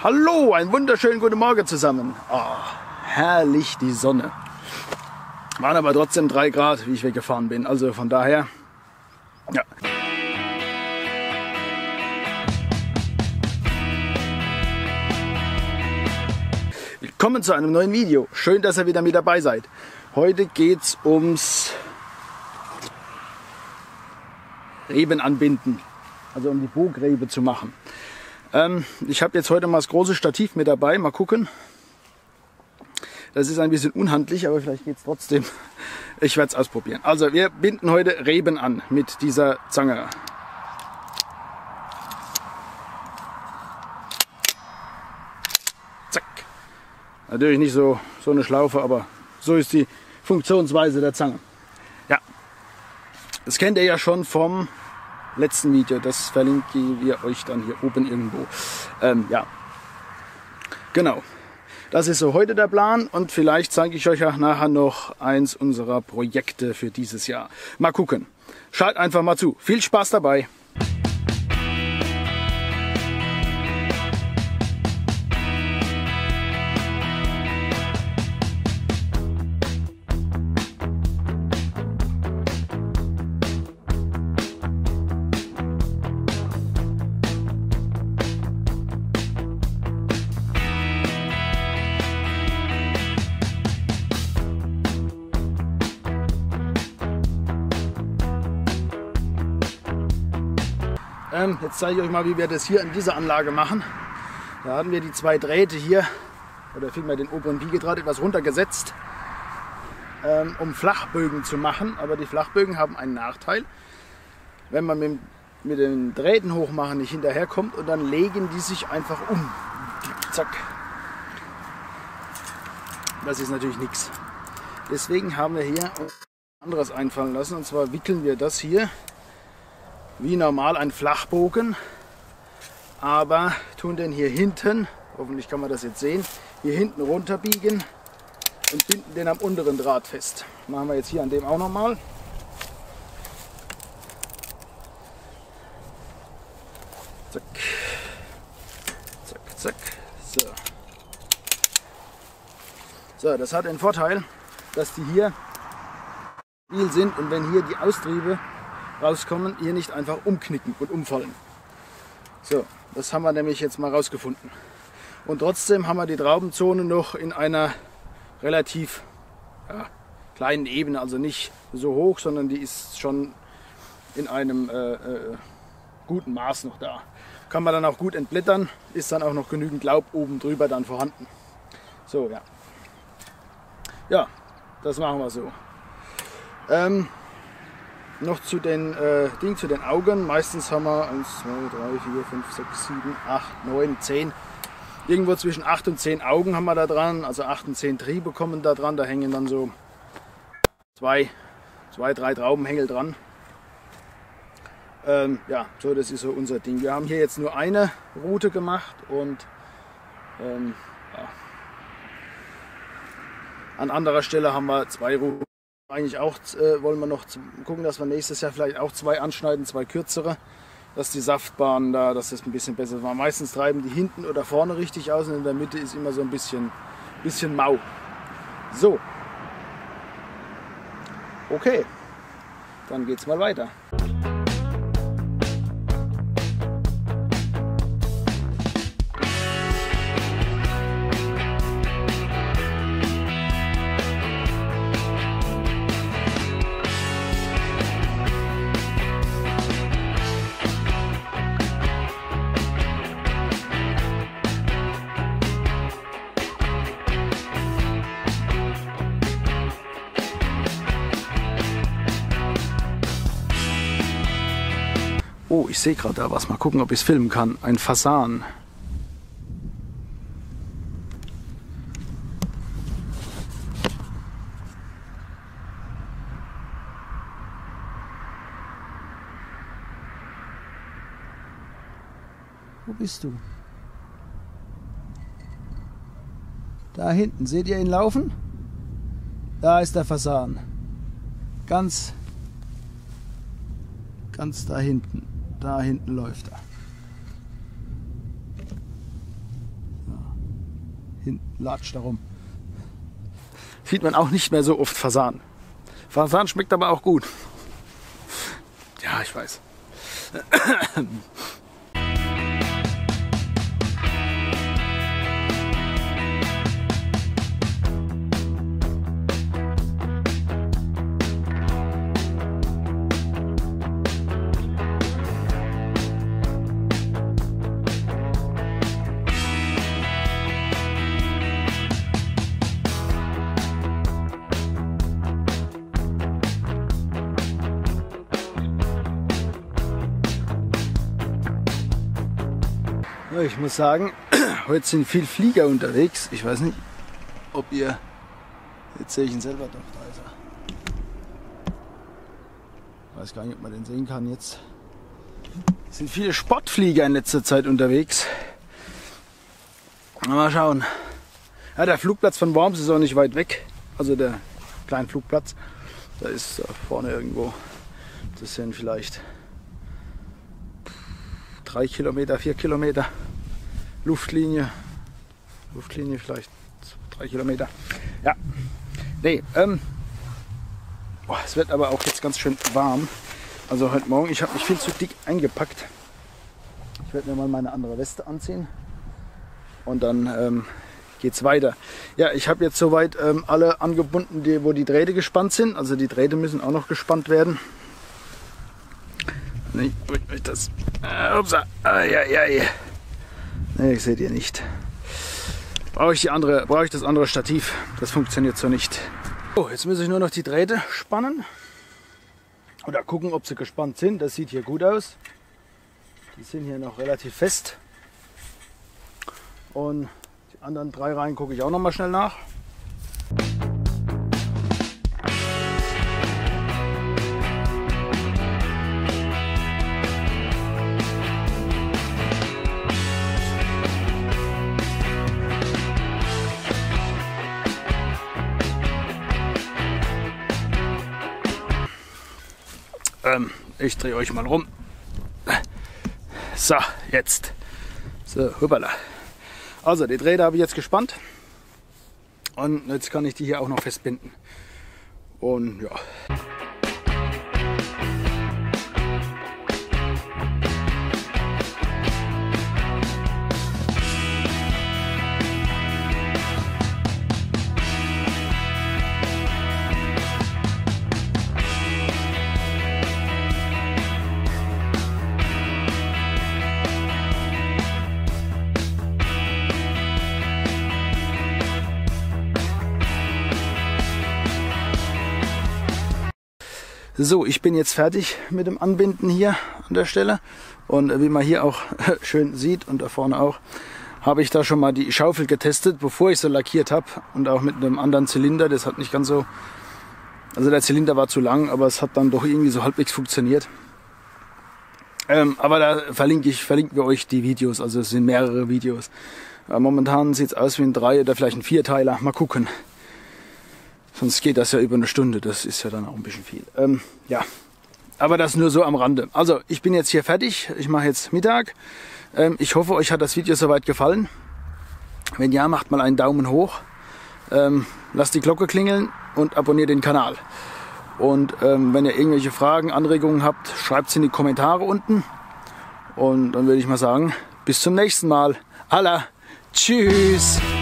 Hallo, einen wunderschönen guten Morgen zusammen. Oh, herrlich die Sonne. Waren aber trotzdem 3 Grad, wie ich weggefahren bin. Also von daher, ja. Willkommen zu einem neuen Video. Schön, dass ihr wieder mit dabei seid. Heute geht es ums Reben anbinden. Also um die Bogrebe zu machen. Ich habe jetzt heute mal das große Stativ mit dabei. Mal gucken. Das ist ein bisschen unhandlich, aber vielleicht geht es trotzdem. Ich werde es ausprobieren. Also wir binden heute Reben an mit dieser Zange. Zack. Natürlich nicht so eine Schlaufe, aber so ist die Funktionsweise der Zange. Ja, das kennt ihr ja schon vom letzten Video. Das verlinken wir euch dann hier oben irgendwo. Ja, genau. Das ist so heute der Plan und vielleicht zeige ich euch auch nachher noch eins unserer Projekte für dieses Jahr. Mal gucken. Schaut einfach mal zu. Viel Spaß dabei. Jetzt zeige ich euch mal, wie wir das hier in dieser Anlage machen. Da hatten wir die 2 Drähte hier, oder vielmehr den oberen Biegedraht etwas runtergesetzt, um Flachbögen zu machen. Aber die Flachbögen haben einen Nachteil. Wenn man mit den Drähten hochmachen nicht hinterherkommt und dann legen die sich einfach um. Zack. Das ist natürlich nichts. Deswegen haben wir hier anderes einfallen lassen. Und zwar wickeln wir das hier wie normal ein Flachbogen, aber tun den hier hinten, hoffentlich kann man das jetzt sehen, hier hinten runterbiegen und binden den am unteren Draht fest. Machen wir jetzt hier an dem auch nochmal. Zack, zack, zack. So. So, das hat den Vorteil, dass die hier stabil sind und wenn hier die Austriebe rauskommen, hier nicht einfach umknicken und umfallen. So, das haben wir nämlich jetzt mal rausgefunden. Und trotzdem haben wir die Traubenzone noch in einer relativ kleinen Ebene, also nicht so hoch, sondern die ist schon in einem guten Maß noch da. Kann man dann auch gut entblättern, ist dann auch noch genügend Laub oben drüber dann vorhanden. So, ja. Ja, das machen wir so. Noch zu den zu den Augen. Meistens haben wir 1, 2, 3, 4, 5, 6, 7, 8, 9, 10. Irgendwo zwischen 8 und 10 Augen haben wir da dran. Also 8 und 10 Triebe kommen da dran. Da hängen dann so 2, 3 Traubenhängel dran. Ja, so das ist so unser Ding. Wir haben hier jetzt nur eine Route gemacht und ja. An anderer Stelle haben wir 2 Routen. Eigentlich auch wollen wir noch gucken, dass wir nächstes Jahr vielleicht auch 2 anschneiden, 2 kürzere, dass die Saftbahnen da, dass das ein bisschen besser war. Meistens treiben die hinten oder vorne richtig aus und in der Mitte ist immer so ein bisschen mau. So, okay, dann geht's mal weiter. Oh, ich sehe gerade da was. Mal gucken, ob ich es filmen kann. Ein Fasan. Wo bist du? Da hinten. Seht ihr ihn laufen? Da ist der Fasan. Ganz da hinten. Da hinten läuft er. latscht da rum. Sieht man auch nicht mehr so oft Fasan. Fasan schmeckt aber auch gut. Ja, ich weiß. Ich muss sagen, heute sind viele Flieger unterwegs. Ich weiß nicht, ob ihr... Jetzt sehe ich ihn selber, doch, da ist er. Ich weiß gar nicht, ob man den sehen kann jetzt. Es sind viele Sportflieger in letzter Zeit unterwegs. Mal schauen. Ja, der Flugplatz von Worms ist auch nicht weit weg. Also der kleine Flugplatz. Da ist da vorne irgendwo. Das sind vielleicht 3 Kilometer, 4 Kilometer. Luftlinie vielleicht 3 Kilometer. Ja, nee, es wird aber auch jetzt ganz schön warm. Also heute Morgen, ich habe mich viel zu dick eingepackt. Ich werde mir mal meine andere Weste anziehen und dann geht's weiter. Ja, ich habe jetzt soweit alle angebunden, wo die Drähte gespannt sind. Also die Drähte müssen auch noch gespannt werden. Nee, das. Upsa. Nee, seht ihr nicht. Brauche ich das andere Stativ. Das funktioniert so nicht. So, jetzt muss ich nur noch die Drähte spannen. Oder gucken, ob sie gespannt sind. Das sieht hier gut aus. Die sind hier noch relativ fest. Und die anderen 3 Reihen gucke ich auch noch mal schnell nach. Ich drehe euch mal rum. So, jetzt. So, hoppala. Also, die Drähte habe ich jetzt gespannt. Und jetzt kann ich die hier auch noch festbinden. Und ja. So, ich bin jetzt fertig mit dem Anbinden hier an der Stelle und wie man hier auch schön sieht und da vorne auch, habe ich da schon mal die Schaufel getestet, bevor ich sie lackiert habe und auch mit einem anderen Zylinder. Das hat nicht ganz so, also der Zylinder war zu lang, aber es hat dann doch irgendwie so halbwegs funktioniert. Aber da verlinken wir euch die Videos, also es sind mehrere Videos. Momentan sieht es aus wie ein 3- oder vielleicht ein 4-Teiler, mal gucken. Sonst geht das ja über eine Stunde, das ist ja dann auch ein bisschen viel. Ja, aber das nur so am Rande. Also, ich bin jetzt hier fertig, ich mache jetzt Mittag. Ich hoffe, euch hat das Video soweit gefallen. Wenn ja, macht mal einen Daumen hoch, lasst die Glocke klingeln und abonniert den Kanal. Und wenn ihr irgendwelche Fragen, Anregungen habt, schreibt es in die Kommentare unten. Und dann würde ich mal sagen, bis zum nächsten Mal. Alla, tschüss!